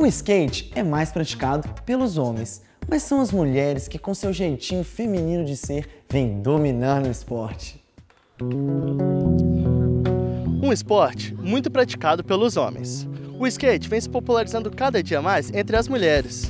O skate é mais praticado pelos homens, mas são as mulheres que, com seu jeitinho feminino de ser, vêm dominando o esporte. Um esporte muito praticado pelos homens. O skate vem se popularizando cada dia mais entre as mulheres.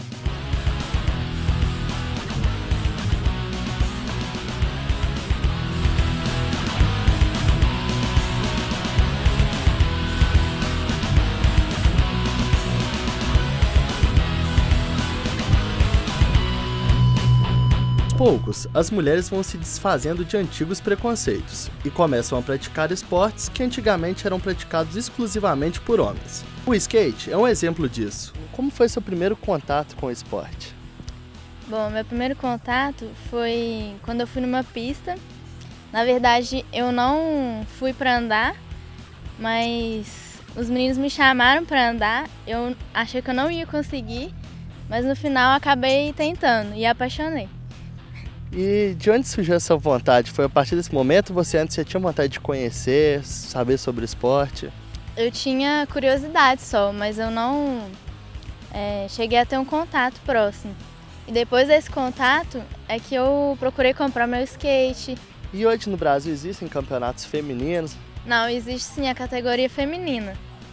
Poucos, as mulheres vão se desfazendo de antigos preconceitos e começam a praticar esportes que antigamente eram praticados exclusivamente por homens. O skate é um exemplo disso. Como foi seu primeiro contato com o esporte? Bom, meu primeiro contato foi quando eu fui numa pista. Na verdade, eu não fui para andar, mas os meninos me chamaram para andar. Eu achei que eu não ia conseguir, mas no final acabei tentando e apaixonei. E de onde surgiu essa vontade? Foi a partir desse momento? Você antes já tinha vontade de conhecer, saber sobre o esporte? Eu tinha curiosidade só, mas eu não cheguei a ter um contato próximo. E depois desse contato é que eu procurei comprar meu skate. E hoje no Brasil existem campeonatos femininos? Não, existe sim a categoria feminina.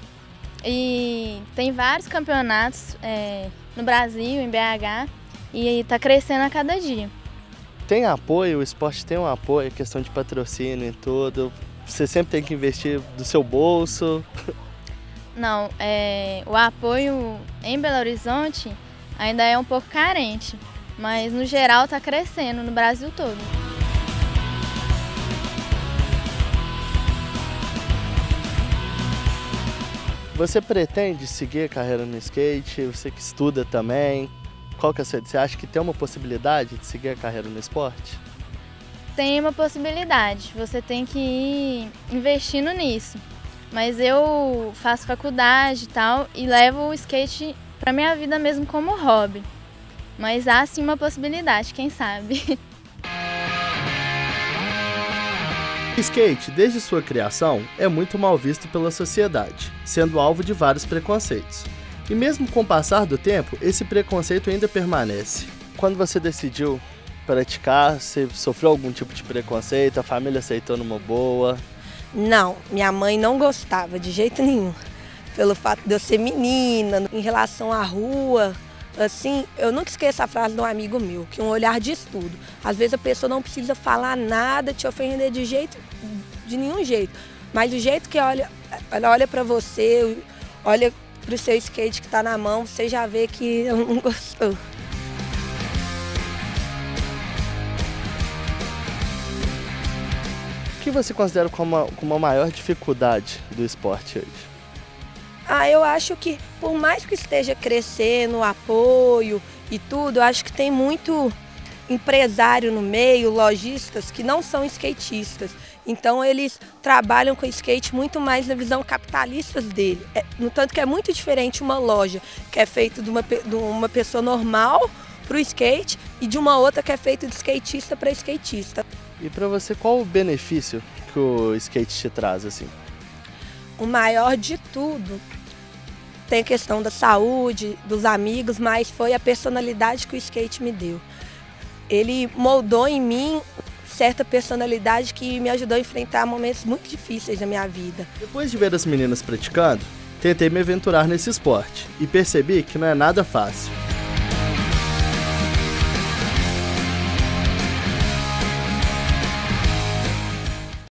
E tem vários campeonatos no Brasil, em BH, e está crescendo a cada dia. Tem apoio, o esporte tem um apoio, questão de patrocínio e tudo. Você sempre tem que investir do seu bolso. Não, o apoio em Belo Horizonte ainda é um pouco carente, mas no geral está crescendo no Brasil todo. Você pretende seguir a carreira no skate? Você que estuda também? Qual que é a sua? Você acha que tem uma possibilidade de seguir a carreira no esporte? Tem uma possibilidade, você tem que ir investindo nisso. Mas eu faço faculdade e tal e levo o skate para minha vida mesmo como hobby. Mas há sim uma possibilidade, quem sabe? O skate, desde sua criação, é muito mal visto pela sociedade, sendo alvo de vários preconceitos. E mesmo com o passar do tempo, esse preconceito ainda permanece. Quando você decidiu praticar, você sofreu algum tipo de preconceito? A família aceitou numa boa? Não, minha mãe não gostava de jeito nenhum. Pelo fato de eu ser menina, em relação à rua, assim, eu nunca esqueço a frase de um amigo meu, que um olhar diz tudo. Às vezes a pessoa não precisa falar nada, te ofender de nenhum jeito. Mas o jeito que ela olha pra você, olha pro seu skate que tá na mão, você já vê que não gostou. O que você considera como a maior dificuldade do esporte hoje? Eu acho que por mais que esteja crescendo, o apoio e tudo, eu acho que tem muito empresário no meio, lojistas que não são skatistas. Então eles trabalham com o skate muito mais na visão capitalista dele. No tanto que é muito diferente uma loja que é feita de uma pessoa normal para o skate e de uma outra que é feita de skatista para skatista. E para você, qual o benefício que o skate te traz, assim? O maior de tudo tem a questão da saúde, dos amigos, mas foi a personalidade que o skate me deu. Ele moldou em mim certa personalidade que me ajudou a enfrentar momentos muito difíceis na minha vida. Depois de ver as meninas praticando, tentei me aventurar nesse esporte e percebi que não é nada fácil.